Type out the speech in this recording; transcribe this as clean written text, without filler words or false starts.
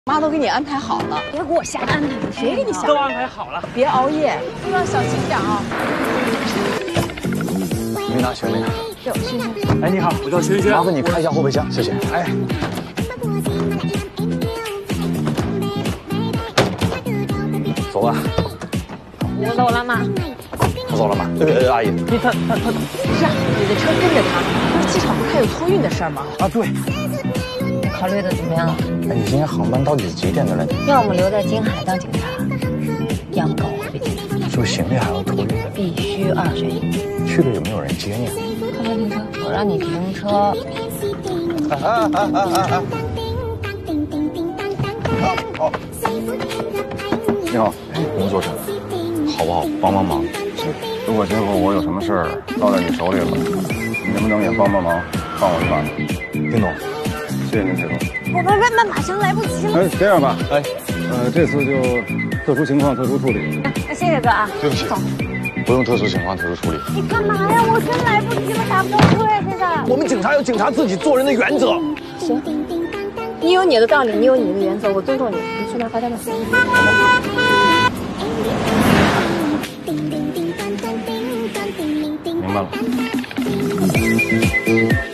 妈都给你安排好了， 别给我瞎安排， 谁给你瞎？ 都安排好了， 别熬夜，路上小心点啊。 你拿行李。 这轩轩。 哎，你好，我叫轩轩， 麻烦你开一下后备箱，谢谢。哎，走吧。 我走了吗？ 他走了吗？阿姨， 他。 不是啊，你的车跟着他，不是机场不是还有托运的事儿吗？ 啊，对。 你考虑的怎么样？ 哎，你今天航班到底是几点的了？ 要么留在京海当警察，要么跟我回京。 就行李还要托运的， 必须2选1。 去了有没有人接你？ 快来停车！我让你停车。 你好，工作上好不好？帮帮忙。如果今后我有什么事儿落在你手里了，你能不能也帮帮忙，帮我一把？丁总，谢谢您，铁总。 我们马上来不及了。 哎，这样吧，这次就特殊情况特殊处理。 那谢谢哥啊。 对不起， 走。 不用特殊情况特殊处理。 你干嘛呀？我真来不及了，打不到车呀！现在。 我们警察有警察自己做人的原则。 行，你有你的道理，你有你的原则，我尊重你。你去拿罚单吧。 明白了。